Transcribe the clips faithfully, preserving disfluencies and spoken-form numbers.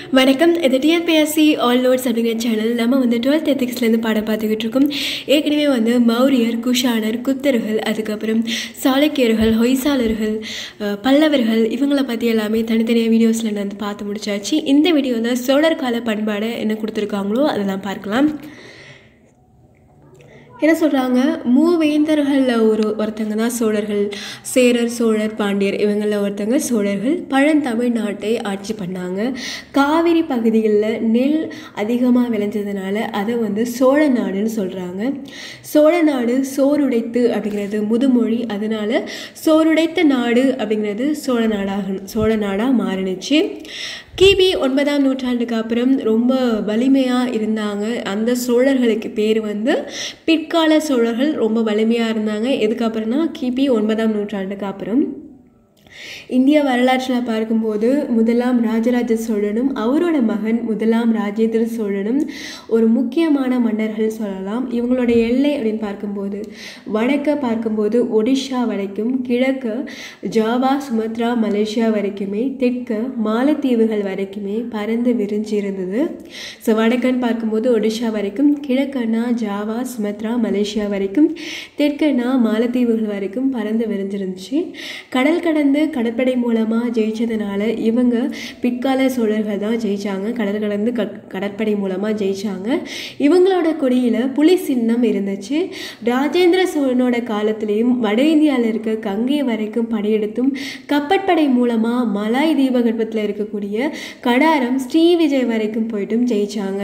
வணக்கம். இது TNPSC all notes அப்படிங்கிற சேனல். நம்ம வந்து டுவெல்த் எத்திக்ஸ்லேருந்து பாடம் பார்த்துக்கிட்டு இருக்கோம். ஏற்கனவே வந்து மௌரியர், குஷானர், குப்தர்கள், அதுக்கப்புறம் சாளுக்கியர்கள், ஹொய்சாலர்கள், பல்லவர்கள் இவங்களை பற்றி எல்லாமே தனித்தனியாக வீடியோஸில் நான் வந்து பார்த்து முடிச்சாச்சு. இந்த வீடியோ வந்து சோழர் கால பண்பாடை என்ன கொடுத்துருக்காங்களோ அதெல்லாம் பார்க்கலாம். என்ன சொல்கிறாங்க, மூவேந்தர்களில் ஒரு ஒருத்தங்க தான் சோழர்கள். சேரர், சோழர், பாண்டியர் இவங்களில் ஒருத்தங்க சோழர்கள். பழந்தமிழ்நாட்டை ஆட்சி பண்ணாங்க. காவிரி பகுதிகளில் நெல் அதிகமாக விளைஞ்சதுனால அதை வந்து சோழ நாடுன்னு சொல்கிறாங்க. சோழ நாடு சோறுடைத்து அப்படிங்கிறது முதுமொழி, அதனால சோறுடைத்த நாடு அப்படிங்கிறது சோழ நாடாக சோழ நாடாக மாறினுச்சு. கிபி ஒன்பதாம் நூற்றாண்டுக்கு அப்புறம் ரொம்ப வலிமையாக இருந்தாங்க. அந்த சோழர்களுக்கு பேர் வந்து பிற்கால சோழர்கள். ரொம்ப வலிமையாக இருந்தாங்க. எதுக்கப்புறம்னா கிபி ஒன்பதாம் நூற்றாண்டுக்கு அப்புறம். இந்திய வரலாற்றில் பார்க்கும்போது முதலாம் ராஜராஜ சோழனும் அவரோட மகன் முதலாம் ராஜேந்திர சோழனும் ஒரு முக்கியமான மன்னர்கள் சொல்லலாம். இவங்களோட எல்லை அப்படின்னு பார்க்கும்போது வடக்க பார்க்கும்போது ஒடிஷா வரைக்கும், கிழக்க ஜாவா, சுமத்ரா, மலேசியா வரைக்குமே, தெற்க மாலத்தீவுகள் வரைக்குமே பறந்து விரிஞ்சு இருந்தது. ஸோ வடக்கன்னு பார்க்கும்போது ஒடிஷா வரைக்கும், கிழக்கன்னா ஜாவா, சுமத்ரா, மலேசியா வரைக்கும், தெற்கன்னா மாலத்தீவுகள் வரைக்கும் பறந்து விரிஞ்சிருந்துச்சு. கடல் கடந்து கடற்படை மூலமாக ஜெயிச்சதுனால இவங்க பிற்கால சோழர்கள் தான் ஜெயிச்சாங்க. கடல் கடந்து கடற்படை மூலமாக ஜெயிச்சாங்க. இவங்களோட கொடியில் புலி சின்னம் இருந்துச்சு. ராஜேந்திர சோழனோட காலத்திலையும் வட இந்தியாவில் இருக்க கங்கை வரைக்கும் படையெடுத்தும் கப்பற்படை மூலமாக மலாய் தீபகற்பத்தில் இருக்கக்கூடிய கடாரம், ஸ்ரீவிஜய் வரைக்கும் போயிட்டும் ஜெயிச்சாங்க.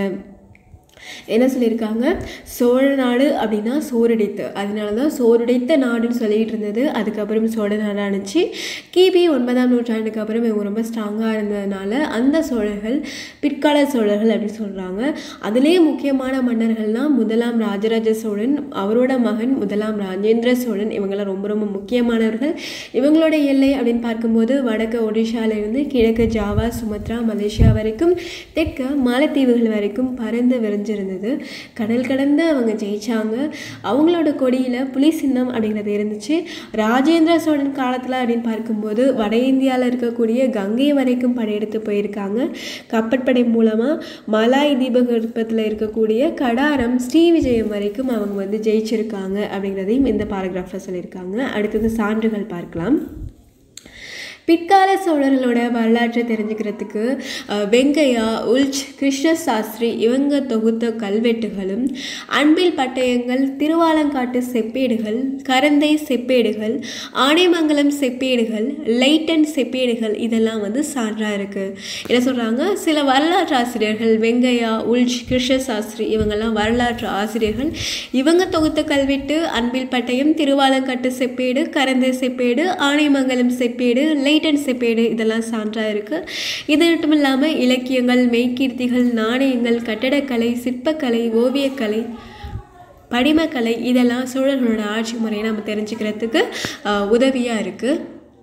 என்ன சொல்லியிருக்காங்க, சோழ நாடு அப்படின்னா சோறுடைத்து, அதனால தான் சோறுடைத்த நாடுன்னு சொல்லிகிட்டு இருந்தது. அதுக்கப்புறம் சோழ நாடானுச்சு. கிபி ஒன்பதாம் நூற்றாண்டுக்கு அப்புறம் இவங்க ரொம்ப ஸ்ட்ராங்காக இருந்ததுனால அந்த சோழர்கள் பிற்கால சோழர்கள் அப்படின்னு சொல்கிறாங்க. அதுலேயே முக்கியமான மன்னர்கள்னால் முதலாம் ராஜராஜ சோழன், அவரோட மகன் முதலாம் ராஜேந்திர சோழன், இவங்களாம் ரொம்ப ரொம்ப முக்கியமானவர்கள். இவங்களோட எல்லை அப்படின்னு பார்க்கும்போது வடக்கு ஒடிஷாவிலிருந்து கிழக்கு ஜாவா, சுமத்ரா, மலேசியா வரைக்கும், தெற்க மாலத்தீவுகள் வரைக்கும் பறந்து விரிஞ்சு இருந்தது. கடல் கடந்து அவங்க ஜெயிச்சாங்க. அவங்களோட கொடியில் புலி சின்னம் அப்படிங்கிறது இருந்துச்சு. ராஜேந்திர சோழன் காலத்தில் அப்படின்னு பார்க்கும்போது வட இந்தியாவில் இருக்கக்கூடிய கங்கை வரைக்கும் படையெடுத்து போயிருக்காங்க. கப்பற்படை மூலமாக மலாய் தீபகற்பத்தில் இருக்கக்கூடிய கடாரம், ஸ்ரீவிஜயம் வரைக்கும் அவங்க வந்து ஜெயிச்சிருக்காங்க அப்படிங்கிறதையும் இந்த பாராகிராஃபில் சொல்லியிருக்காங்க. அடுத்தது சான்றுகள் பார்க்கலாம். பிற்கால சோழர்களோட வரலாற்றை தெரிஞ்சுக்கிறதுக்கு வெங்கையா, உல்ச், கிருஷ்ண சாஸ்திரி இவங்க தொகுத்த கல்வெட்டுகளும், அன்பில் பட்டயங்கள், திருவாலங்காட்டு செப்பேடுகள், கரந்தை செப்பேடுகள், ஆனைமங்கலம் செப்பேடுகள், லைட்டன் செப்பேடுகள் இதெல்லாம் வந்து சான்றாக இருக்குது. என்ன சொல்கிறாங்க, சில வரலாற்று ஆசிரியர்கள் வெங்கையா, உல்ச், கிருஷ்ண சாஸ்திரி இவங்கெல்லாம் வரலாற்று ஆசிரியர்கள். இவங்க தொகுத்த கல்வெட்டு அன்பில் பட்டயம், திருவாலங்காட்டு செப்பேடு, கரந்தை செப்பேடு, ஆனைமங்கலம் செப்பேடு, லைட்டன் செப்பேடு இதெல்லாம் சான்றாக இருக்குது. இது மட்டும் இல்லாமல் இலக்கியங்கள், மெய்கீர்த்திகள், நாணயங்கள், கட்டடக்கலை, சிற்பக்கலை, ஓவியக்கலை, படிமக்கலை இதெல்லாம் சோழர்களோட ஆட்சி முறையை நம்ம தெரிஞ்சுக்கிறதுக்கு உதவியாக இருக்குது.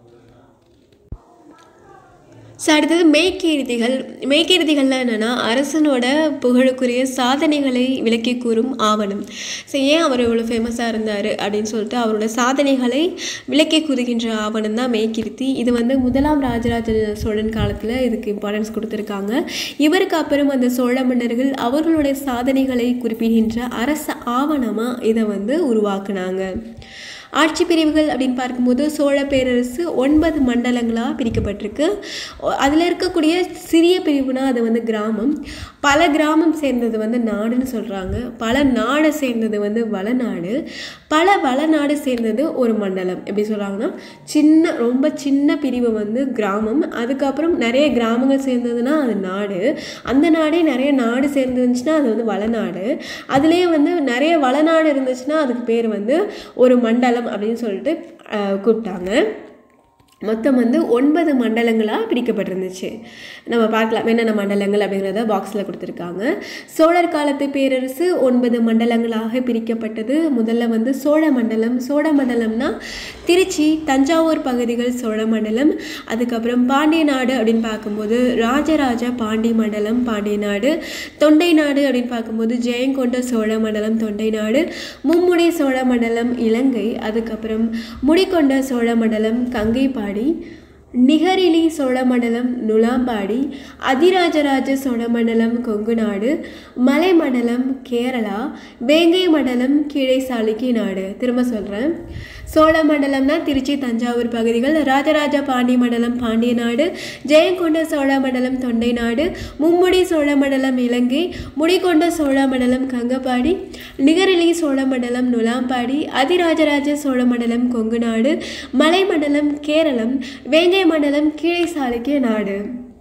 ஸோ அடுத்தது மெய்கீர்த்திகள். மெய்கீர்த்திகள்லாம் என்னென்னா அரசனோட புகழுக்குரிய சாதனைகளை விளக்கி கூறும் ஆவணம். ஸோ ஏன் அவர் இவ்வளோ ஃபேமஸாக இருந்தார் அப்படின்னு சொல்லிட்டு அவரோட சாதனைகளை விளக்கி கூறுகின்ற ஆவணம் தான் மெய்கீர்த்தி. இது வந்து முதலாம் ராஜராஜ சோழன் காலத்தில் இதுக்கு இம்பார்ட்டன்ஸ் கொடுத்துருக்காங்க. இவருக்கு அப்புறம் அந்த சோழ மன்னர்கள் அவர்களுடைய சாதனைகளை குறிப்பிடுகின்ற அரச ஆவணமாக இதை வந்து உருவாக்குனாங்க. ஆட்சி பிரிவுகள் அப்படின்னு பார்க்கும்போது சோழ பேரரசு ஒன்பது மண்டலங்களாக பிரிக்கப்பட்டிருக்கு. அதில் இருக்கக்கூடிய சிறிய பிரிவுனா அது வந்து கிராமம். பல கிராமம் சேர்ந்தது வந்து நாடுன்னு சொல்கிறாங்க. பல நாடை சேர்ந்தது வந்து வளநாடு. பல வளநாடு சேர்ந்தது ஒரு மண்டலம். எப்படி சொல்கிறாங்கன்னா, சின்ன ரொம்ப சின்ன பிரிவு வந்து கிராமம். அதுக்கப்புறம் நிறைய கிராமங்கள் சேர்ந்ததுன்னா அது நாடு. அந்த நாடே நிறைய நாடு சேர்ந்துருந்துச்சுன்னா அது வந்து வளநாடு. அதுலேயே வந்து நிறைய வளநாடு இருந்துச்சுன்னா அதுக்கு பேர் வந்து ஒரு மண்டலம் அப்படின்னு சொல்லிட்டு கூப்பிட்டாங்க. மொத்தம் வந்து ஒன்பது மண்டலங்களாக பிரிக்கப்பட்டிருந்துச்சு. நம்ம பார்க்கலாம் என்னென்ன மண்டலங்கள் அப்படிங்கிறத பாக்ஸில் கொடுத்துருக்காங்க. சோழர் காலத்து பேரரசு ஒன்பது மண்டலங்களாக பிரிக்கப்பட்டது. முதல்ல வந்து சோழ மண்டலம். சோழ மண்டலம்னா திருச்சி, தஞ்சாவூர் பகுதிகள் சோழ மண்டலம். அதுக்கப்புறம் பாண்டிய நாடு அப்படின்னு பார்க்கும்போது ராஜராஜ பாண்டி மண்டலம் பாண்டிய நாடு. தொண்டை நாடு அப்படின்னு பார்க்கும்போது ஜெயங்கொண்ட சோழ மண்டலம் தொண்டை நாடு. மும்முடி சோழ மண்டலம் இலங்கை. அதுக்கப்புறம் முடிகொண்ட சோழ மண்டலம் கங்கைப்பாடி. நிகரிலி சோழமண்டலம் நுளாம்பாடி, அதிராஜராஜ சோழமண்டலம் கொங்குநாடு, மலைமண்டலம் கேரளா, வேங்கை மண்டலம் கீழே சாளுக்கிய நாடு. திரும்ப சொல்கிறேன். சோழமண்டலம்னா திருச்சி தஞ்சாவூர் பகுதிகள், ராஜராஜ பாண்டிய மண்டலம் பாண்டிய நாடு, ஜெயங்கொண்ட சோழமண்டலம் தொண்டை நாடு, மும்முடி சோழமண்டலம் இலங்கை, முடிகொண்ட சோழமண்டலம் கங்கபாடி, நிகரிலி சோழமண்டலம் நுளாம்பாடி, அதிராஜராஜ சோழமண்டலம் கொங்குநாடு, மலைமண்டலம் கேரளம், வேங்கை மண்டலம் கீழே சாளுக்கிய நாடு.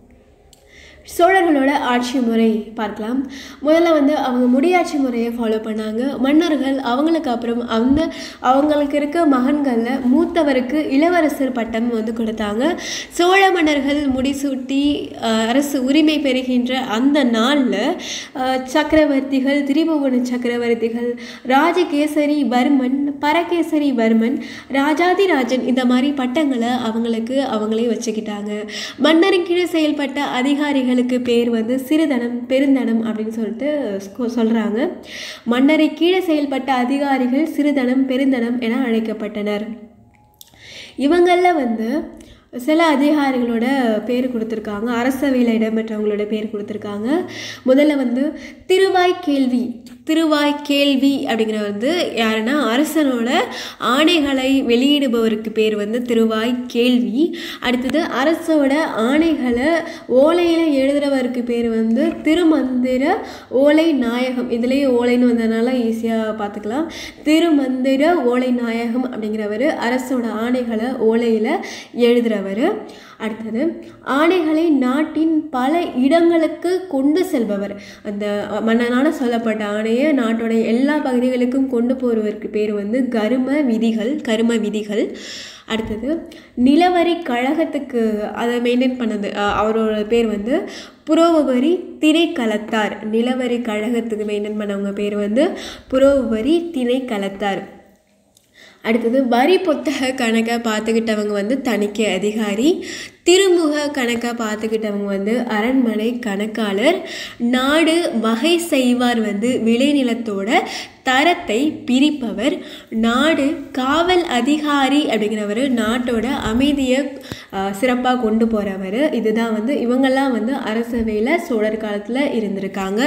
சோழர்களோட ஆட்சி முறை பார்க்கலாம். முதல்ல வந்து அவங்க முடியாட்சி முறையை ஃபாலோ பண்ணாங்க. மன்னர்கள் அவங்களுக்கு அப்புறம் அந்த அவங்களுக்கு இருக்க மகன்களில் மூத்தவருக்கு இளவரசர் பட்டம் வந்து கொடுத்தாங்க. சோழ மன்னர்கள் முடிசூட்டி அரசு உரிமை பெறுகின்ற அந்த நாளில் சக்கரவர்த்திகள், திரிபுவன சக்கரவர்த்திகள், ராஜகேசரி வர்மன், பரகேசரி வர்மன், ராஜாதிராஜன் இந்த மாதிரி பட்டங்களை அவங்களுக்கு அவங்களே வச்சுக்கிட்டாங்க. மன்னரின் கீழே செயல்பட்ட அதிகாரிகள் பேர் வந்து சிறுதனம், பெருந்தனம் அப்படின்னு சொல்லிட்டு சொல்றாங்க. மன்னரை கீழே செயல்பட்ட அதிகாரிகள் சிறுதனம், பெருந்தனம் என அழைக்கப்பட்டனர். இவங்கள வந்து சில அதிகாரிகளோட பேர் கொடுத்துருக்காங்க. அரசவையில் இடம்பெற்றவங்களோட பேர் கொடுத்துருக்காங்க. முதல்ல வந்து திருவாய்க்கேள்வி. திருவாய்க்கேள்வி அப்படிங்கிற வந்து யாருன்னா அரசனோட ஆணைகளை வெளியிடுபவருக்கு பேர் வந்து திருவாய்க்கேள்வி. அடுத்தது அரசோட ஆணைகளை ஓலையில் எழுதுறவருக்கு பேர் வந்து திருமந்திர ஓலை நாயகம். இதுலேயே ஓலைன்னு வந்ததுனால ஈஸியாக பார்த்துக்கலாம். திருமந்திர ஓலை நாயகம் அப்படிங்கிறவர் அரசோட ஆணைகளை ஓலையில் எழுதுகிறவர். அடுத்தது ஆணைகளை நாட்டின் பல இடங்களுக்கு கொண்டு செல்பவர். அந்த மன்னனான சொல்லப்பட்ட ஆணையை நாட்டோட எல்லா பகுதிகளுக்கும் கொண்டு போகிறவருக்கு பேர் வந்து கரும விதிகள் கரும விதிகள். அடுத்தது நிலவரி கழகத்துக்கு அதை மெயின்டைன் பண்ணது அவரோட பேர் வந்து புரோவரி திணைக்களத்தார். நிலவரி கழகத்துக்கு மெயின்டைன் பண்ணவங்க பேர் வந்து புரோவரி திணைக்களத்தார். அடுத்தது வரி புத்தக கணக்கை பார்த்துக்கிட்டவங்க வந்து தணிக்கை அதிகாரி. திருமுக கணக்கை பார்த்துக்கிட்டவங்க வந்து அரண்மனை கணக்காளர். நாடு வகை செய்வார் வந்து விளைநிலத்தோட தரத்தை பிரிப்பவர். நாடு காவல் அதிகாரி அப்படிங்கிறவர் நாட்டோட அமைதியை சிறப்பாக கொண்டு போகிறவர். இதுதான் வந்து இவங்கெல்லாம் வந்து அரசவையில் சோழர் காலத்தில் இருந்திருக்காங்க.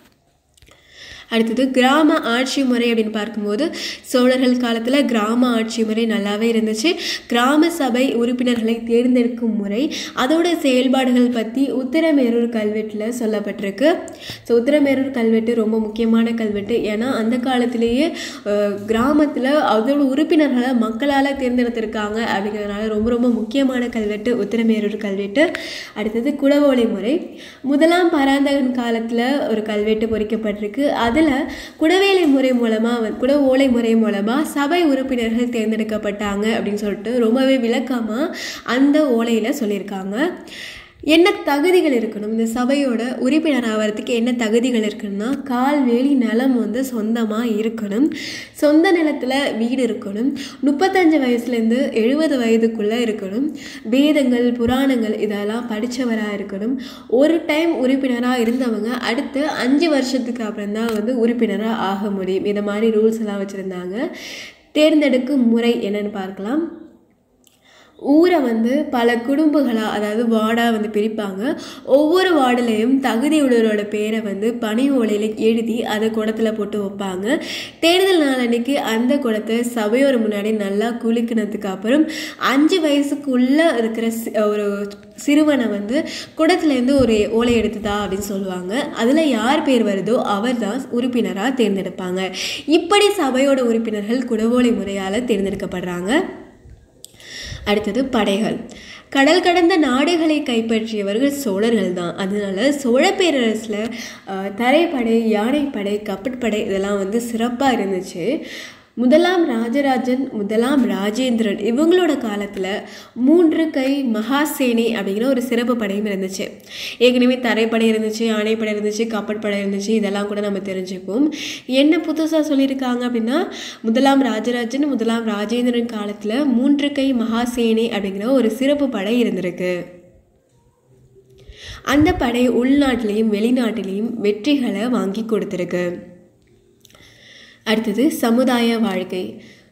அடுத்தது கிராம ஆட்சி முறை அப்படின்னு பார்க்கும்போது சோழர்கள் காலத்தில் கிராம ஆட்சி முறை நல்லாவே இருந்துச்சு. கிராம சபை உறுப்பினர்களை தேர்ந்தெடுக்கும் முறை, அதோட செயல்பாடுகள் பற்றி உத்திரமேரூர் கல்வெட்டில் சொல்லப்பட்டிருக்கு. ஸோ உத்திரமேரூர் கல்வெட்டு ரொம்ப முக்கியமான கல்வெட்டு. ஏன்னா அந்த காலத்திலேயே கிராமத்தில் அதோட உறுப்பினர்களை மக்களால் தேர்ந்தெடுத்திருக்காங்க அப்படிங்கிறதுனால ரொம்ப ரொம்ப முக்கியமான கல்வெட்டு உத்திரமேரூர் கல்வெட்டு. அடுத்தது குடவோலை முறை. முதலாம் பராந்தகன் காலத்தில் ஒரு கல்வெட்டு பொறிக்கப்பட்டிருக்கு. அது அதில் குடவேலை முறை மூலமாக குட ஓலை முறை மூலமாக சபை உறுப்பினர்கள் தேர்ந்தெடுக்கப்பட்டாங்க அப்படின்னு சொல்லிட்டு ரொம்பவே விளக்கமாக அந்த ஓலையில் சொல்லியிருக்காங்க. என்ன தகுதிகள் இருக்கணும், இந்த சபையோட உறுப்பினர் ஆகிறதுக்கு என்ன தகுதிகள் இருக்குன்னா, கால்வேலி நிலம் வந்து சொந்தமாக இருக்கணும், சொந்த நிலத்தில் வீடு இருக்கணும், முப்பத்தஞ்சு வயசுலேருந்து எழுபது வயதுக்குள்ளே இருக்கணும், வேதங்கள் புராணங்கள் இதெல்லாம் படித்தவராக இருக்கணும், ஒரு டைம் உறுப்பினராக இருந்தவங்க அடுத்து அஞ்சு வருஷத்துக்கு அப்புறம் தான் வந்து உறுப்பினராக ஆக முடியும். இதை மாதிரி ரூல்ஸ் எல்லாம் வச்சுருந்தாங்க. தேர்ந்தெடுக்கும் முறை என்னென்னு பார்க்கலாம். ஊரை வந்து பல குடும்பங்களாக அதாவது வார்டாக வந்து பிரிப்பாங்க. ஒவ்வொரு வார்டுலேயும் தகுதி உள்ளவரோட பேரை வந்து பனி ஓலையில் எழுதி அதை குடத்தில் போட்டு வைப்பாங்க. தேர்தல் நாளன்னைக்கு அந்த குடத்தை சபையோர் முன்னாடி நல்லா குளிக்கினதுக்கு அப்புறம் அஞ்சு வயசுக்குள்ளே இருக்கிற ஒரு சிறுவனை வந்து குடத்துலேருந்து ஒரு ஓலை எடுத்துதா அப்படின்னு சொல்லுவாங்க. அதில் யார் பேர் வருதோ அவர் தான் உறுப்பினராக தேர்ந்தெடுப்பாங்க. இப்படி சபையோட உறுப்பினர்கள் குடவோலை முறையால் தேர்ந்தெடுக்கப்படுறாங்க. அடுத்தது படைகள். கடல் கடந்த நாடுகளை கைப்பற்றியவர்கள் சோழர்கள் தான். அதனால சோழ பேரரசில் தரைப்படை, யானைப்படை, கப்பற்படை இதெல்லாம் வந்து சிறப்பாக இருந்துச்சு. முதலாம் ராஜராஜன், முதலாம் ராஜேந்திரன் இவங்களோட காலத்தில் மூன்று கை மகாசேனை அப்படிங்கிற ஒரு சிறப்பு படையும் இருந்துச்சு. ஏற்கனவே தரைப்படை இருந்துச்சு, யானைப்படை இருந்துச்சு, கப்பற்படை இருந்துச்சு, இதெல்லாம் கூட நம்ம தெரிஞ்சுப்போம். என்ன புதுசாக சொல்லியிருக்காங்க அப்படின்னா, முதலாம் ராஜராஜன், முதலாம் ராஜேந்திரன் காலத்தில் மூன்று கை மகாசேனை அப்படிங்கிற ஒரு சிறப்பு படை இருந்திருக்கு. அந்த படை உள்நாட்டிலையும் வெளிநாட்டிலையும் வெற்றிகளை வாங்கி கொடுத்துருக்கு. அடுத்தது சமுதாய வாழ்க்கை.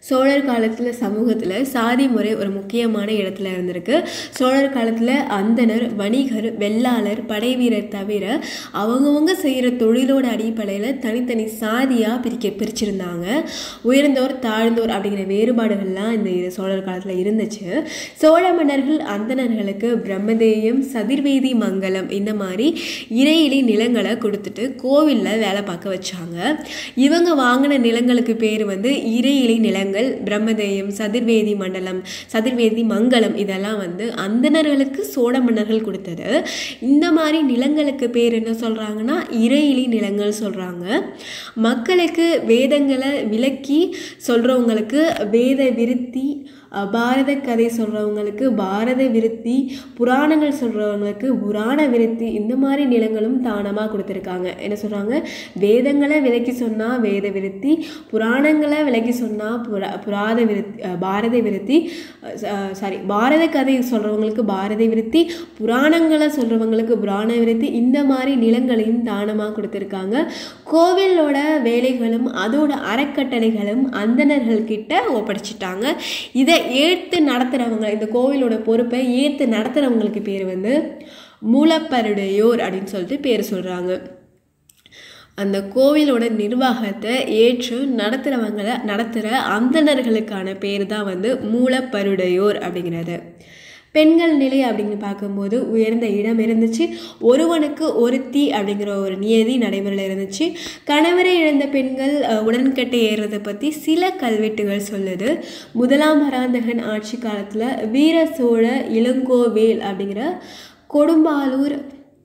சோழர் காலத்தில் சமூகத்தில் சாதி முறை ஒரு முக்கியமான இடத்துல இருந்திருக்கு. சோழர் காலத்தில் அந்தனர், வணிகர், வெள்ளாளர், படை வீரர் தவிர அவங்கவுங்க செய்கிற தொழிலோட அடிப்படையில் தனித்தனி சாதியாக பிரிக்க பிரிச்சிருந்தாங்க. உயர்ந்தோர் தாழ்ந்தோர் அப்படிங்கிற வேறுபாடுகள்லாம் இந்த சோழர் காலத்தில் இருந்துச்சு. சோழ மன்னர்கள் அந்தணர்களுக்கு பிரம்மதேயம், சதிர்வேதி மங்கலம் இந்த மாதிரி இறையிலி நிலங்களை கொடுத்துட்டு கோவிலில் வேலை பார்க்க வச்சாங்க. இவங்க வாங்கின நிலங்களுக்கு பேர் வந்து இறையிலி நிலங்கள். பிரம்மதேயம், சதிர்வேதி மண்டலம், சதிர்வேதி மங்கலம் இதெல்லாம் வந்து அந்தணர்களுக்கு சோழ மன்னர்கள் கொடுத்தது. இந்த மாதிரி நிலங்களுக்கு பேர் என்ன சொல்கிறாங்கன்னா இறையிலி நிலங்கள் சொல்கிறாங்க. மக்களுக்கு வேதங்களை விளக்கி சொல்கிறவங்களுக்கு வேத விருத்தி, பாரத கதை சொல்கிறவங்களுக்கு பாரத விருத்தி, புராணங்கள் சொல்கிறவங்களுக்கு புராண விருத்தி இந்த மாதிரி நிலங்களும் தானமாக கொடுத்துருக்காங்க. என்ன சொல்கிறாங்க, வேதங்களை விளக்கி சொன்னால் வேத விருத்தி, புராணங்களை விளக்கி சொன்னால் புரா புராத விருத்தி பாரத விருத்தி சாரி பாரத கதை சொல்கிறவங்களுக்கு பாரத விருத்தி, புராணங்களை சொல்கிறவங்களுக்கு புராண விருத்தி இந்த மாதிரி நிலங்களையும் தானமாக கொடுத்துருக்காங்க. கோவிலோட வேலைகளும் அதோட அறக்கட்டளைகளும் அந்தணர்கள்கிட்ட ஒப்படைச்சிட்டாங்க. இதை ஏற்று நடத்துகிறவங்க, இந்த கோவிலோட பொறுப்பை ஏற்று நடத்துகிறவங்களுக்கு பேர் வந்து மூலப்பருடையோர் அப்படின்னு சொல்லிட்டு பேர் சொல்கிறாங்க. அந்த கோவிலோட நிர்வாகத்தை ஏற்று நடத்துகிறவங்களை நடத்துகிற அந்தணர்களுக்கான பேர் தான் வந்து மூலப்பருடையோர் அப்படிங்கிறது. பெண்கள் நிலை அப்படின்னு பார்க்கும்போது உயர்ந்த இடம் இருந்துச்சு. ஒருவனுக்கு ஒருத்தி அப்படிங்கிற ஒரு நியதி நடைமுறையில் இருந்துச்சு. கணவரை இழந்த பெண்கள் உடன்கட்டை ஏறுறதை பற்றி சில கல்வெட்டுகள் சொல்லுது. முதலாம் பராந்தகன் ஆட்சி காலத்தில் வீர சோழ இளங்கோவேல் அப்படிங்கிற கொடும்பாலூர்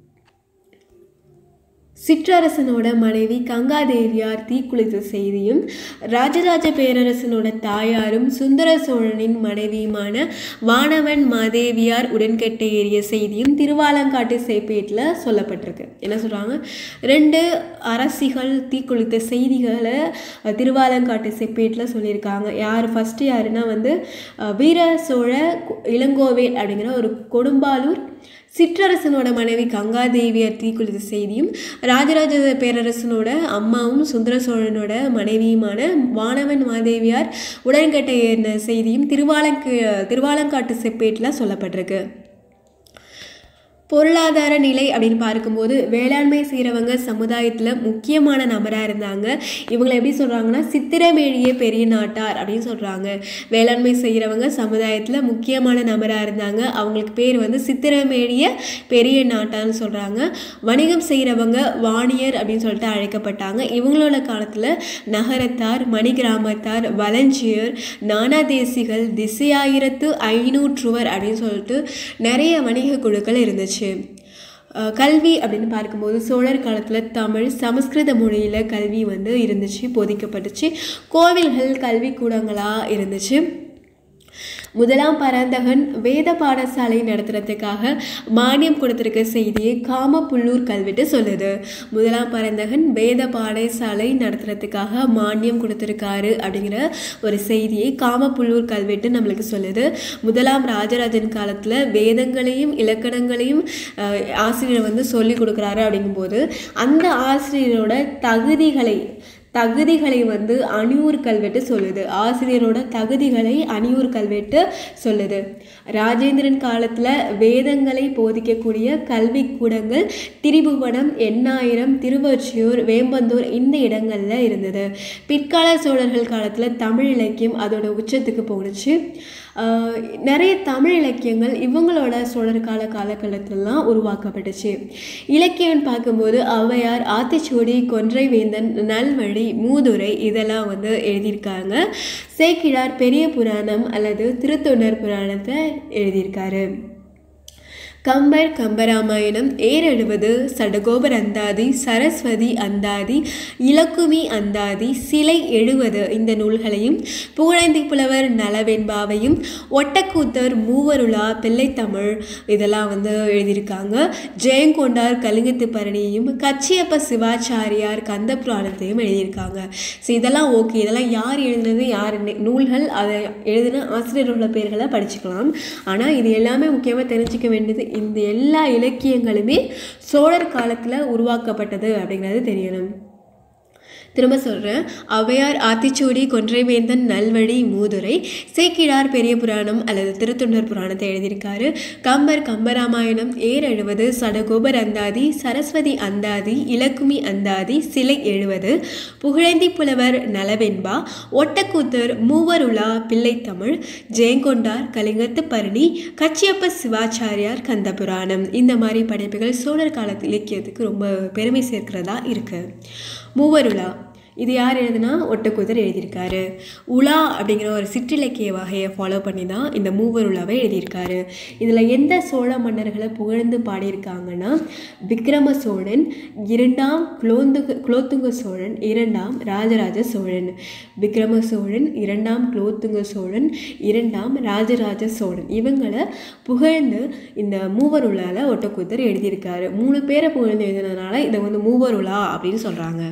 சிற்றரசனோட மனைவி கங்காதேவியார் தீக்குளித்த செய்தியும், ராஜராஜ பேரரசனோட தாயாரும் சுந்தர சோழனின் மனைவியுமான வானவன் மாதேவியார் உடன்கட்டை ஏறிய செய்தியும் திருவாலங்காட்டு சேப்பேட்டில் சொல்லப்பட்டிருக்கு. என்ன சொல்கிறாங்க, ரெண்டு அரசிகள் தீக்குளித்த செய்திகளை திருவாலங்காட்டு சேப்பேட்டில் சொல்லியிருக்காங்க. யார் ஃபஸ்ட்டு யாருன்னா வந்து வீர சோழ இளங்கோவேல் அப்படிங்கிற ஒரு கொடும்பாலூர் சிற்றரசனோட மனைவி கங்காதேவியார் தீக்குளித்த செய்தியும், ராஜராஜ பேரரசனோட அம்மாவும் சுந்தர சோழனோட மனைவியுமான வானவன் மாதேவியார் உடன்கட்டை ஏறின செய்தியும் திருவாலங்கு திருவாலங்காட்டு செப்பேட்டில் சொல்லப்பட்டிருக்கு. பொருளாதார நிலை அப்படின்னு பார்க்கும்போது வேளாண்மை செய்கிறவங்க சமுதாயத்தில் முக்கியமான நபராக இருந்தாங்க. இவங்களை எப்படி சொல்கிறாங்கன்னா சித்திரமேழிய பெரிய நாட்டார் அப்படின்னு சொல்கிறாங்க. வேளாண்மை செய்கிறவங்க சமுதாயத்தில் முக்கியமான நபராக இருந்தாங்க. அவங்களுக்கு பேர் வந்து சித்திரமேழிய பெரிய நாட்டார்னு சொல்கிறாங்க. வணிகம் செய்கிறவங்க வாணியர் அப்படின்னு சொல்லிட்டு அழைக்கப்பட்டாங்க. இவங்களோட காலத்தில் நகரத்தார், மணிகிராமத்தார், வலஞ்சியர், நானாதேசிகள், திசையாயிரத்து ஐநூற்றுவர் அப்படின்னு சொல்லிட்டு நிறைய வணிக குழுக்கள் இருந்துச்சு. கல்வி அப்படின்னு பார்க்கும்போது சோழர் காலத்தில் தமிழ், சமஸ்கிருத மொழியில் கல்வி வந்து இருந்துச்சு, போதிக்கப்பட்டுச்சு. கோவில்கள் கல்வி கூடங்களாக இருந்துச்சு. முதலாம் பராந்தகன் வேத பாடசாலை நடத்துறதுக்காக மானியம் கொடுத்துருக்க செய்தியை காமப்புல்லூர் கல்வெட்டு சொல்லுது. முதலாம் பராந்தகன் வேத பாடசாலை நடத்துறதுக்காக மானியம் கொடுத்துருக்காரு அப்படிங்கிற ஒரு செய்தியை காமப்புல்லூர் கல்வெட்டு நம்மளுக்கு சொல்லுது. முதலாம் ராஜராஜன் காலத்தில் வேதங்களையும் இலக்கணங்களையும் ஆசிரியர் வந்து சொல்லி கொடுக்குறாரு அப்படிங்கும்போது அந்த ஆசிரியரோட தகுதிகளை தகுதிகளை வந்து அணியூர் கல்வெட்டு சொல்லுது. ஆசிரியரோட தகுதிகளை அணியூர் கல்வெட்டு சொல்லுது. ராஜேந்திரன் காலத்தில் வேதங்களை போதிக்கக்கூடிய கல்வி கூடங்கள் திரிபுவனம், எண்ணாயிரம், திருவொற்றியூர், வேம்பந்தூர் இந்த இடங்களில் இருந்தது. பிற்கால சோழர்கள் காலத்தில் தமிழ் இலக்கியம் அதோட உச்சத்துக்கு போணுச்சு. நிறைய தமிழ் இலக்கியங்கள் இவங்களோட சோழர் கால காலகட்டத்திலலாம் உருவாக்கப்பட்டுச்சு. இலக்கியம்னு பார்க்கும்போது ஔவையார், ஆத்திச்சூடி, கொன்றை வேந்தன், நல்வழி, மூதுரை இதெல்லாம் வந்து எழுதியிருக்காங்க. சேக்கிழார் பெரிய புராணம் அல்லது திருத்தொண்டர் புராணத்தை எழுதியிருக்காரு. கம்பர் கம்பராமாயணம், ஏரெழுவது, சடகோபர் அந்தாதி, சரஸ்வதி அந்தாதி, இலக்குமி அந்தாதி, சிலை எழுவது இந்த நூல்களையும், புகழேந்தி புலவர் நலவெண்பாவையும், ஒட்டக்கூத்தர், மூவருளா, பிள்ளைத்தமிழ் இதெல்லாம் வந்து எழுதியிருக்காங்க. ஜெயங்கொண்டார் கலிங்கத்து பரணியையும், கச்சியப்ப சிவாச்சாரியார் கந்த புராணத்தையும் எழுதியிருக்காங்க. ஸோ இதெல்லாம் ஓகே, இதெல்லாம் யார் எழுதுனது, யார் நூல்கள், அதை எழுதின ஆசிரியர்களோட பேர்களை படிச்சுக்கலாம். ஆனால் இது எல்லாமே முக்கியமாக தெரிஞ்சுக்க வேண்டியது, இந்த எல்லா இலக்கியங்களுமே சோழர் காலத்தில் உருவாக்கப்பட்டது அப்படிங்கிறது தெரியணும். திரும்ப சொல்கிறேன். ஔவையார் ஆத்திச்சூடி, கொன்றைவேந்தன், நல்வழி, மூதுரை, சேக்கிழார் பெரிய புராணம் அல்லது திருத்தொண்டர் புராணத்தை எழுதியிருக்காரு. கம்பர் கம்பராமாயணம், ஏர் எழுவது, சடகோபர் அந்தாதி, சரஸ்வதி அந்தாதி, இலக்குமி அந்தாதி, சிலை எழுவது, புகழேந்தி புலவர் நலவெண்பா, ஒட்டக்கூத்தர், மூவருலா, பிள்ளைத்தமிழ், ஜெயங்கொண்டார், கலிங்கத்து பரணி, கச்சியப்ப சிவாச்சாரியார், கந்த புராணம். இந்த மாதிரி படைப்புகள் சோழர் காலத்து இலக்கியத்துக்கு ரொம்ப பெருமை சேர்க்கிறதா இருக்கு. மூவருலா இது யார் எழுதுனா ஒட்டக்கூத்தர் எழுதியிருக்காரு. உலா அப்படிங்கிற ஒரு சிற்றிலக்கிய வகையை ஃபாலோ பண்ணி தான் இந்த மூவருலாவை எழுதியிருக்காரு. இதில் எந்த சோழ மன்னர்களை புகழ்ந்து பாடியிருக்காங்கன்னா விக்ரம சோழன், இரண்டாம் குலோத்துங்க குலோத்துங்க சோழன், இரண்டாம் ராஜராஜ சோழன். விக்ரம சோழன், இரண்டாம் குலோத்துங்க சோழன், இரண்டாம் ராஜராஜ சோழன் இவங்களை புகழ்ந்து இந்த மூவருலாவில் ஒட்டக்கூத்தர் எழுதியிருக்காரு. மூணு பேரை புகழ்ந்து எழுதினதுனால இதை வந்து மூவருலா அப்படின்னு சொல்கிறாங்க.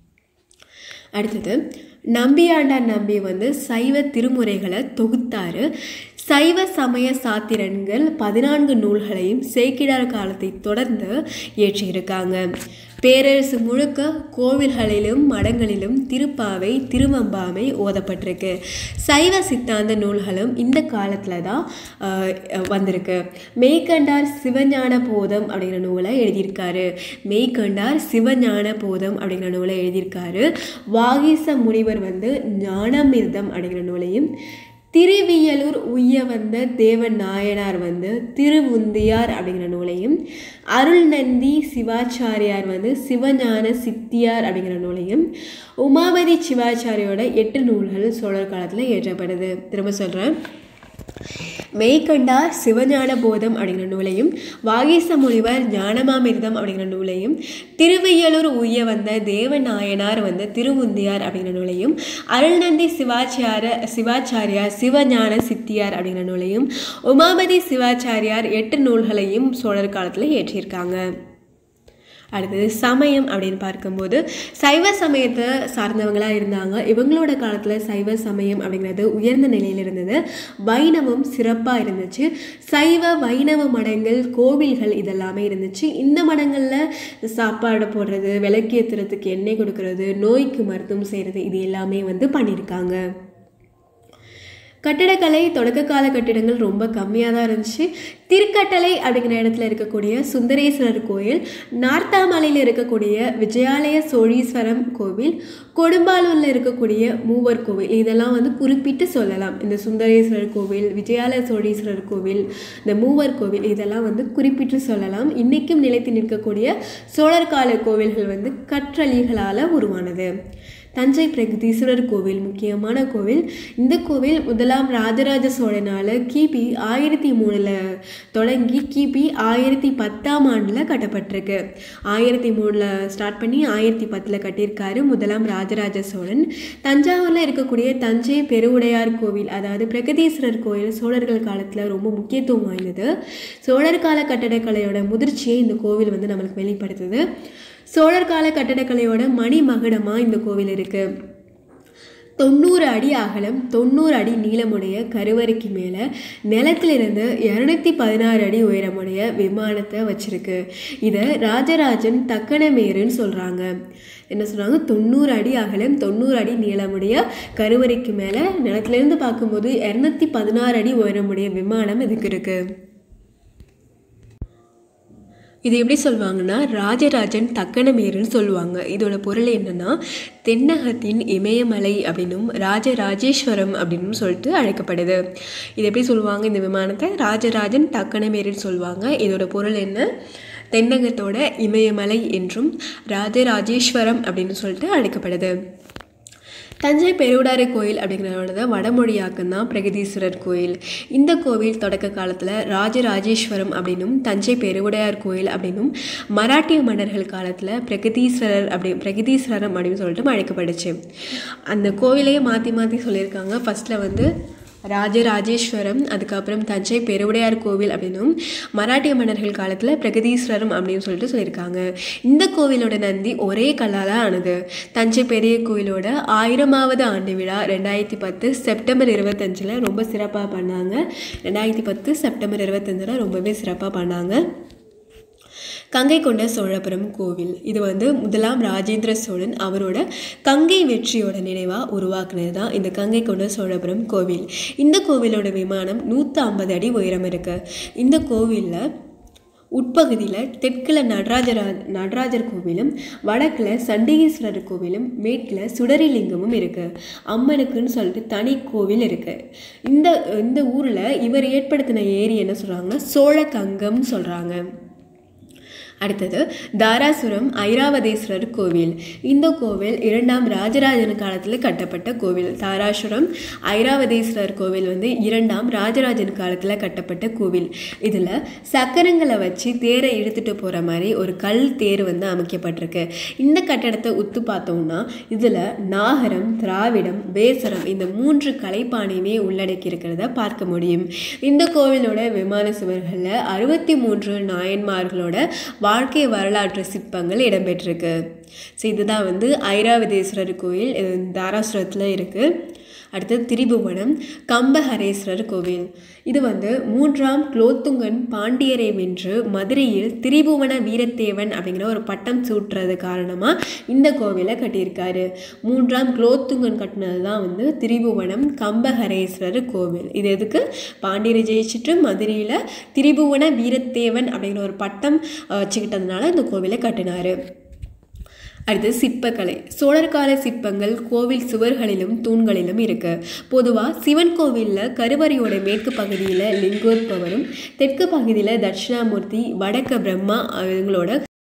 அடுத்தது நம்பியாண்டார் நம்பி வந்து சைவ திருமுறைகளை தொகுத்தாரு. சைவ சமய சாத்திரங்கள் பதினான்கு நூல்களையும் சேக்கிழார் காலத்தை தொடர்ந்து இயற்றியிருக்காங்க. பேரரசு முழுக்க கோவில்களிலும் மடங்களிலும் திருப்பாவை, திருவம்பாவை ஓதப்பட்டிருக்கு. சைவ சித்தாந்த நூல்களும் இந்த காலத்தில் தான் வந்திருக்கு. மெய்கண்டார் சிவஞான போதம் அப்படிங்கிற நூலை எழுதியிருக்காரு. மெய்கண்டார் சிவஞான போதம் அப்படிங்கிற நூலை எழுதியிருக்காரு. வாகீச முனிவர் வந்து ஞானமிர்தம் அப்படிங்கிற நூலையும், திருவியலூர் உய்ய வந்த தேவன் நாயனார் வந்து திருவுந்தியார் அப்படிங்கிற நூலையும், அருள்நந்தி சிவாச்சாரியார் வந்து சிவஞான சித்தியார் அப்படிங்கிற நூலையும், உமாபதி சிவாச்சாரியோட எட்டு நூல்கள் சோழர் காலத்தில் இயற்றப்படுது. திரும்ப சொல்கிறேன். மெய்கண்டார் சிவஞான போதம் அப்படிங்கிற நூலையும், வாகீச முனிவர் ஞானமாமிர்தம் அப்படிங்கிற நூலையும், திருவையலூர் உய்ய வந்த தேவநாயனார் வந்து திருவுந்தியார் அப்படிங்கிற நூலையும், அருள்நந்தி சிவாச்சார சிவாச்சாரியார் சிவஞான சித்தியார் அப்படிங்கிற நூலையும், உமாபதி சிவாச்சாரியார் எட்டு நூல்களையும் சோழர் காலத்தில் இயற்றியிருக்காங்க. அடுத்தது சமயம் அப்படின்னு பார்க்கும்போது சைவ சமயத்தை சார்ந்தவங்களாக இருந்தாங்க. இவங்களோட காலத்தில் சைவ சமயம் அப்படிங்கிறது உயர்ந்த நிலையில் இருந்தது. வைணவம் சிறப்பாக இருந்துச்சு. சைவ வைணவ மடங்கள், கோவில்கள் இதெல்லாமே இருந்துச்சு. இந்த மடங்களில் சாப்பாடு போடுறது, விளக்கேற்றுறதுக்கு எண்ணெய் கொடுக்கறது, நோய்க்கு மருத்துவம் செய்கிறது, இது எல்லாமே வந்து பண்ணியிருக்காங்க. கட்டிடக்கலை தொடக்க கால கட்டிடங்கள் ரொம்ப கம்மியாக தான் இருந்துச்சு. திருக்கட்டளை அப்படிங்கிற இடத்துல இருக்கக்கூடிய சுந்தரேஸ்வரர் கோயில், நார்த்தாமலையில் இருக்கக்கூடிய விஜயாலய சோழீஸ்வரம் கோவில், கொடும்பாலூரில் இருக்கக்கூடிய மூவர் கோவில், இதெல்லாம் வந்து குறிப்பிட்டு சொல்லலாம். இந்த சுந்தரேஸ்வரர் கோவில், விஜயாலய சோழீஸ்வரர் கோவில், இந்த மூவர் கோவில் இதெல்லாம் வந்து குறிப்பிட்டு சொல்லலாம். இன்றைக்கும் நிலைத்து நிற்கக்கூடிய சோழர் கால கோவில்கள் வந்து கற்றளிகளால் உருவானது. தஞ்சை பிரகதீஸ்வரர் கோவில் முக்கியமான கோவில். இந்த கோவில் முதலாம் ராஜராஜ சோழனால் கிபி ஆயிரத்தி மூணில் தொடங்கி கிபி ஆயிரத்தி பத்தாம் ஆண்டில் கட்டப்பட்டிருக்கு. ஆயிரத்தி மூணில் ஸ்டார்ட் பண்ணி ஆயிரத்தி பத்தில் கட்டியிருக்காரு முதலாம் ராஜராஜ சோழன். தஞ்சாவூரில் இருக்கக்கூடிய தஞ்சை பெருவுடையார் கோவில், அதாவது பிரகதீஸ்வரர் கோவில் சோழர்கள் காலத்தில் ரொம்ப முக்கியத்துவம் வாய்ந்தது. சோழர் கால கட்டடக்கலையோட முதிர்ச்சியை இந்த கோவில் வந்து நம்மளுக்கு வெளிப்படுத்துது. சோழர் கால கட்டடக்கலையோட மணிமகுடமாக இந்த கோவில் இருக்குது. தொண்ணூறு அடி அகலம், தொண்ணூறு அடி நீளமுடைய கருவறைக்கு மேலே நிலத்திலிருந்து இரநூத்தி பதினாறு அடி உயரமுடைய விமானத்தை வச்சிருக்கு. இதை ராஜராஜன் தக்கணமேருன்னு சொல்கிறாங்க. என்ன சொல்கிறாங்க? தொண்ணூறு அடி அகலம், தொண்ணூறு அடி நீளமுடைய கருவறைக்கு மேலே நிலத்திலிருந்து பார்க்கும்போது இரநூத்தி பதினாறு அடி உயரமுடைய விமானம் இதுக்கு இருக்குது. இது எப்படி சொல்லுவாங்கன்னா ராஜராஜன் தக்கணமேருன்னு சொல்லுவாங்க. இதோட பொருள் என்னென்னா தென்னகத்தின் இமயமலை அப்படின்னும் ராஜராஜேஸ்வரம் அப்படின்னு சொல்லிட்டு அழைக்கப்படுது. இது எப்படி சொல்லுவாங்க? இந்த விமானத்தை ராஜராஜன் தக்கணமேருன்னு சொல்லுவாங்க. இதோட பொருள் என்ன? தென்னகத்தோட இமயமலை என்றும் ராஜராஜேஸ்வரம் அப்படின்னு சொல்லிட்டு அழைக்கப்படுது. தஞ்சை பெருவுடையார் கோயில் அப்படிங்கிறத வடமொழியாக்கம் தான் பிரகதீஸ்வரர் கோயில். இந்த கோவில் தொடக்க காலத்தில் ராஜராஜேஸ்வரம் அப்படின்னும் தஞ்சை பெருவுடையார் கோயில் அப்படின்னும் மராட்டிய மன்னர்கள் காலத்தில் பிரகதீஸ்வரர் அப்படி பிரகதீஸ்வரம் அப்படின்னு சொல்லிட்டு அழைக்கப்படுச்சு. அந்த கோவிலையே மாற்றி மாற்றி சொல்லியிருக்காங்க. ஃபஸ்ட்டில் வந்து ராஜராஜேஸ்வரம், அதுக்கப்புறம் தஞ்சை பெருவுடையார் கோவில் அப்படின்னும் மராட்டிய மன்னர்கள் காலத்தில் பிரகதீஸ்வரம் அப்படின்னு சொல்லிட்டு சொல்லியிருக்காங்க. இந்த கோவிலோட நந்தி ஒரே கல்லால் ஆனது. தஞ்சை பெரிய கோவிலோட ஆயிரமாவது ஆண்டு விழா ரெண்டாயிரத்தி பத்து செப்டம்பர் இருபத்தஞ்சில் ரொம்ப சிறப்பாக பண்ணாங்க. ரெண்டாயிரத்தி பத்து செப்டம்பர் இருபத்தஞ்சில் ரொம்பவே சிறப்பாக பண்ணாங்க. கங்கை கொண்ட சோழபுரம் கோவில் இது வந்து முதலாம் ராஜேந்திர சோழன் அவரோட கங்கை வெற்றியோட நினைவாக உருவாக்குனது தான் இந்த கங்கை கொண்ட சோழபுரம் கோவில். இந்த கோவிலோட விமானம் நூற்றி ஐம்பது அடி உயரம் இருக்கு. இந்த கோவிலில் உட்பகுதியில் தெற்கில் நடராஜர நடராஜர் கோவிலும் வடக்கில் சண்டிகேஸ்வரர் கோவிலும் மேற்கில் சுடரிலிங்கமும் இருக்குது. அம்மனுக்குன்னு சொல்லிட்டு தனி கோவில் இருக்குது. இந்த இந்த ஊரில் இவர் ஏற்படுத்தின ஏரி என்ன சொல்கிறாங்கன்னா சோழகங்கம்னு சொல்கிறாங்க. அடுத்தது தாராசுரம் ஐராவதேஸ்வரர் கோவில். இந்த கோவில் இரண்டாம் ராஜராஜன் காலத்தில் கட்டப்பட்ட கோவில். தாராசுரம் ஐராவதேஸ்வரர் கோவில் வந்து இரண்டாம் ராஜராஜன் காலத்தில் கட்டப்பட்ட கோவில். இதில் சக்கரங்களை வச்சு தேரை இழுத்துட்டு போகிற மாதிரி ஒரு கல் தேர் வந்து அமைக்கப்பட்டிருக்கு. இந்த கட்டடத்தை உத்து பார்த்தோம்னா இதில் நாகரம், திராவிடம், பேசரம் இந்த மூன்று கலைப்பானையுமே உள்ளடக்கி இருக்கிறத பார்க்க முடியும். இந்த கோவிலோட விமான சுவர்களில் அறுபத்தி மூன்று நாயன்மார்களோட வாழ்க்கை வரலாற்று சிற்பங்கள் இடம்பெற்றிருக்கு. ஸோ இதுதான் வந்து ஐராவதேஸ்வரர் கோயில் தாராசுரத்தில் இருக்குது. அடுத்தது திரிபுவனம் கம்பஹரேஸ்வரர் கோவில். இது வந்து மூன்றாம் குலோத்துங்கன் பாண்டியரை வென்று மதுரையில் திரிபுவன வீரத்தேவன் அப்படிங்கிற ஒரு பட்டம் சூட்டுறது காரணமாக இந்த கோவிலை கட்டியிருக்காரு. மூன்றாம் குலோத்துங்கன் கட்டினது தான் வந்து திரிபுவனம் கம்பஹரேஸ்வரர் கோவில். இது எதுக்கு? பாண்டியரை ஜெயிச்சுட்டு மதுரையில் திரிபுவன வீரத்தேவன் அப்படிங்கிற ஒரு பட்டம் வச்சுக்கிட்டதுனால இந்த கோவிலை கட்டினார். அடுத்து சிற்பக்கலை. சோழர் கால சிற்பங்கள் கோவில் சுவர்களிலும் தூண்களிலும் இருக்கு. பொதுவாக சிவன் கோவிலில் கருவறையோட மேற்கு பகுதியில் லிங்கோத்பவரும் தெற்கு பகுதியில் தட்சிணாமூர்த்தி, வடக்க பிரம்மா இவங்களோட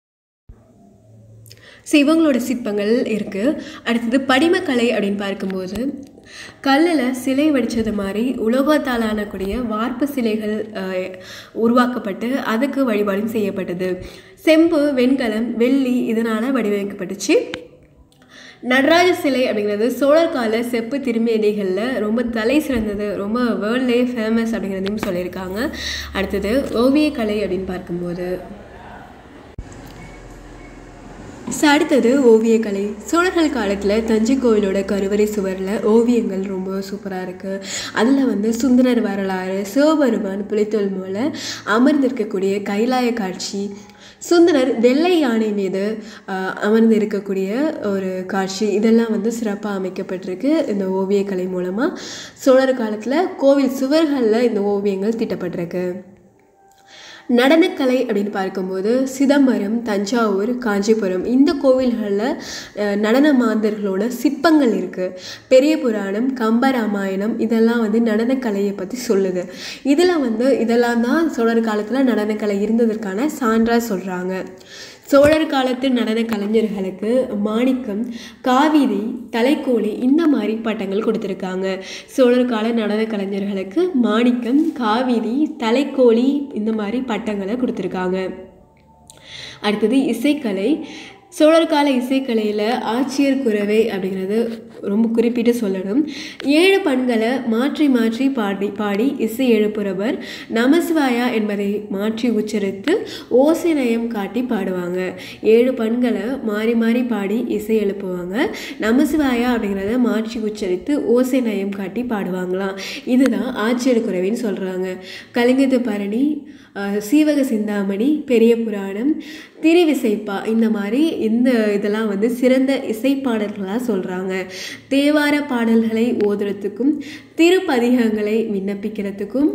சிவங்களோட சிற்பங்கள் இருக்குது. அடுத்தது படிமக்கலை அப்படின்னு பார்க்கும்போது கல்லில் சிலை வடித்தது மாதிரி உலோகத்தால் ஆனக்கூடிய வார்ப்பு சிலைகள் உருவாக்கப்பட்டு அதுக்கு வழிபாடும் செய்யப்பட்டது. செம்பு, வெண்கலம், வெள்ளி இதனால் வடிவமைக்கப்பட்டுச்சு. நடராஜ சிலை அப்படிங்கிறது சோழர் கால செப்பு திருமேனிகளில் ரொம்ப தலை சிறந்தது, ரொம்ப வேர்ல்ட்லே ஃபேமஸ் அப்படிங்கிறதையும் சொல்லியிருக்காங்க. அடுத்தது ஓவியக்கலை அப்படின்னு பார்க்கும்போது அடுத்தது ஓவியக்கலை. சோழர்கள் காலத்தில் தஞ்சை கோவிலோட கருவறை சுவரில் ஓவியங்கள் ரொம்ப சூப்பராக இருக்குது. அதில் வந்து சுந்தரர் வரலாறு, சிவபெருமான் புலித்தோல் மேலே அமர்ந்திருக்கக்கூடிய கைலாய காட்சி, சுந்தரர் வெள்ளை யானை மீது அமர்ந்து இருக்கக்கூடிய ஒரு காட்சி, இதெல்லாம் வந்து சிறப்பாக அமைக்கப்பட்டிருக்கு இந்த ஓவியக்கலை மூலமாக. சோழர் காலத்தில் கோவில் சுவர்களில் இந்த ஓவியங்கள் தீட்டப்பட்டிருக்கு. நடனக்கலை அப்படின்னு பார்க்கும்போது சிதம்பரம், தஞ்சாவூர், காஞ்சிபுரம் இந்த கோவில்களில் நடன மாந்தர்களோட சிற்பங்கள் இருக்குது. பெரிய புராணம், கம்பராமாயணம் இதெல்லாம் வந்து நடனக்கலையை பற்றி சொல்லுது. இதில் வந்து இதெல்லாம் தான் சோழர் காலத்தில் நடனக்கலை இருந்ததற்கான சான்றாக சொல்கிறாங்க. சோழர் காலத்து நடன கலைஞர்களுக்கு மாணிக்கம், காவிரி, தலைக்கோழி இந்த மாதிரி பட்டங்கள் கொடுத்துருக்காங்க. சோழர் கால நடன கலைஞர்களுக்கு மாணிக்கம், காவிரி, தலைக்கோழி இந்த மாதிரி பட்டங்களை கொடுத்துருக்காங்க. அடுத்தது இசைக்கலை. சோழர் கால இசைக்கலையில் ஆட்சியர் குரவை அப்படிங்கிறது ரொம்ப குறிப்பிட்டு சொல்லணும். ஏழு பண்களை மாற்றி மாற்றி பாடி பாடி இசை எழுப்புறவர் நமசிவாயா என்பதை மாற்றி உச்சரித்து ஓசை நயம் காட்டி பாடுவாங்க. ஏழு பண்களை மாறி மாறி பாடி இசை எழுப்புவாங்க. நமசிவாயா அப்படிங்கிறத மாற்றி உச்சரித்து ஓசை நயம் காட்டி பாடுவாங்களாம். இதுதான் ஆட்சியர் குரவின்னு சொல்கிறாங்க. கலிங்கத்து பரணி, சீவக சிந்தாமணி, பெரிய புராணம், திரிவிசைப்பா இந்த மாதிரி இந்த இதெல்லாம் வந்து சிறந்த இசைப்பாடல்களாக சொல்கிறாங்க. தேவார பாடல்களை ஓதுறதுக்கும் திருப்பதிகங்களை விண்ணப்பிக்கிறதுக்கும்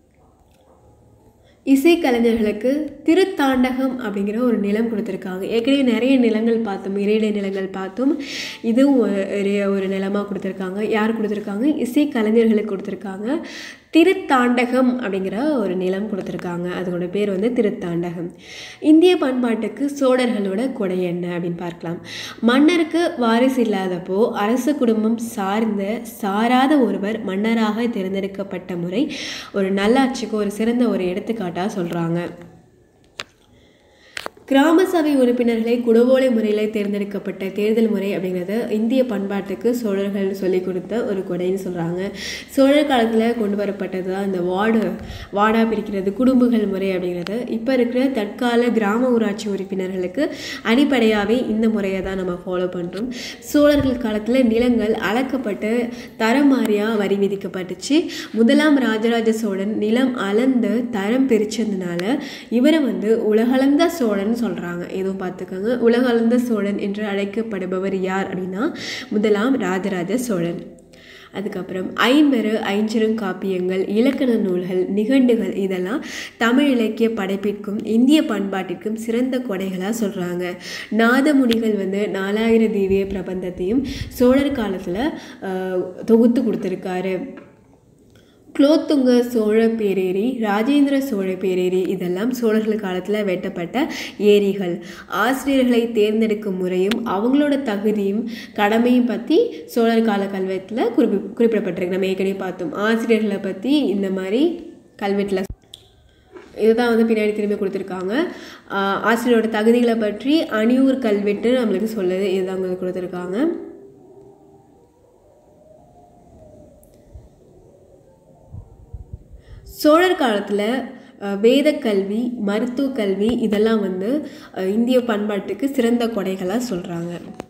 இசைக்கலைஞர்களுக்கு திருத்தாண்டகம் அப்படிங்கிற ஒரு நிலம் கொடுத்துருக்காங்க. ஏற்கனவே நிறைய நிலங்கள் பார்த்தோம், இறையிலை நிலங்கள் பார்த்தோம். இதுவும் ஒரு ஒரு நிலமாக கொடுத்துருக்காங்க. யார் கொடுத்துருக்காங்க? இசைக்கலைஞர்களுக்கு கொடுத்துருக்காங்க. திருத்தாண்டகம் அப்படிங்கிற ஒரு நிலம் கொடுத்துருக்காங்க. அதோட பேர் வந்து திருத்தாண்டகம். இந்திய பண்பாட்டுக்கு சோழர்களோட கொடை என்ன அப்படின்னு பார்க்கலாம். மன்னருக்கு வாரிசு இல்லாதப்போ அரச குடும்பம் சார்ந்த சாராத ஒருவர் மன்னராக தேர்ந்தெடுக்கப்பட்ட முறை ஒரு நல்லாட்சிக்கு ஒரு சிறந்த ஒரு எடுத்துக்காட்டாக சொல்கிறாங்க. கிராம சபை உறுப்பினர்களை குடவோலை முறையில் தேர்ந்தெடுக்கப்பட்ட தேர்தல் முறை அப்படிங்கிறது இந்திய பண்பாட்டுக்கு சோழர்கள் சொல்லிக் கொடுத்த ஒரு கொடைன்னு சொல்கிறாங்க. சோழர் காலத்தில் கொண்டு வரப்பட்டது தான் இந்த வார்டு வார்டாக பிரிக்கிறது குடும்பங்கள் முறை அப்படிங்கிறது. இப்போ இருக்கிற தற்கால கிராம ஊராட்சி உறுப்பினர்களுக்கு அடிப்படையாகவே இந்த முறையை தான் நம்ம ஃபாலோ பண்ணுறோம். சோழர்கள் காலத்தில் நிலங்கள் அளக்கப்பட்டு தரம் வாரியாக வரி விதிக்கப்பட்டுச்சு. முதலாம் ராஜராஜ சோழன் நிலம் அளந்து தரம் பிரித்ததுனால இவரை வந்து உலகளந்த சோழன் சொல்கிறாங்க. ஏதோ பார்த்துக்கோங்க, உலகளந்த சோழன் என்று அழைக்கப்படுபவர் யார் அப்படின்னா முதலாம் ராஜராஜ சோழன். அதுக்கப்புறம் ஐம்பெரு ஐஞ்சிறுகாப்பியங்கள், இலக்கண நூல்கள், நிகண்டுகள் இதெல்லாம் தமிழ் இலக்கிய படைப்பிற்கும் இந்திய பண்பாட்டிற்கும் சிறந்த கொடைகளாக சொல்கிறாங்க. நாதமுனிகள் வந்து நாலாயிரம் திவ்ய பிரபந்தத்தையும் சோழர் காலத்தில் தொகுத்து கொடுத்துருக்காரு. குலோத்துங்க சோழ பேரேரி, ராஜேந்திர சோழ பேரேரி இதெல்லாம் சோழர்கள் காலத்தில் வெட்டப்பட்ட ஏரிகள். ஆசிரியர்களை தேர்ந்தெடுக்கும் முறையும் அவங்களோட தகுதியும் கடமையும் பற்றி சோழர் கால கல்வெட்டில் குறிப்பி குறிப்பிடப்பட்டிருக்கு. நம்ம ஏற்கனவே பார்த்தோம் ஆசிரியர்களை பற்றி இந்த மாதிரி கல்வெட்டில். இதுதான் வந்து பின்னாடி திரும்பி கொடுத்துருக்காங்க. ஆசிரியரோட தகுதிகளை பற்றி அணியூர் கல்வெட்டு நம்மளுக்கு சொல்லுது. இதுதான் உங்களுக்கு கொடுத்துருக்காங்க. சோழர் காலத்தில் வேதக்கல்வி, மருத்துவ கல்வி இதெல்லாம் வந்து இந்திய பண்பாட்டுக்கு சிறந்த கொடைகளாக சொல்கிறாங்க.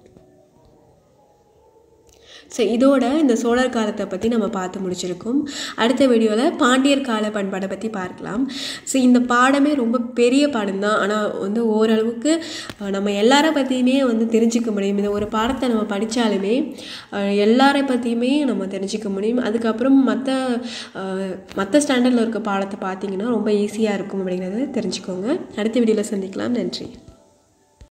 ஸோ இதோட இந்த சோழர் காலத்தை பற்றி நம்ம பார்த்து முடிச்சிருக்கோம். அடுத்த வீடியோவில் பாண்டியர் கால பண்பாடை பற்றி பார்க்கலாம். ஸோ இந்த பாடமே ரொம்ப பெரிய பாடம் தான், ஆனால் வந்து ஓரளவுக்கு நம்ம எல்லாரை பற்றியுமே வந்து தெரிஞ்சிக்க முடியும். இந்த ஒரு பாடத்தை நம்ம படித்தாலுமே எல்லாரை பற்றியுமே நம்ம தெரிஞ்சிக்க முடியும். அதுக்கப்புறம் மற்ற மற்ற ஸ்டாண்டர்டில் இருக்க பாடத்தை பார்த்திங்கன்னா ரொம்ப ஈஸியாக இருக்கும் அப்படிங்கிறத தெரிஞ்சுக்கோங்க. அடுத்த வீடியோவில் சந்திக்கலாம். நன்றி.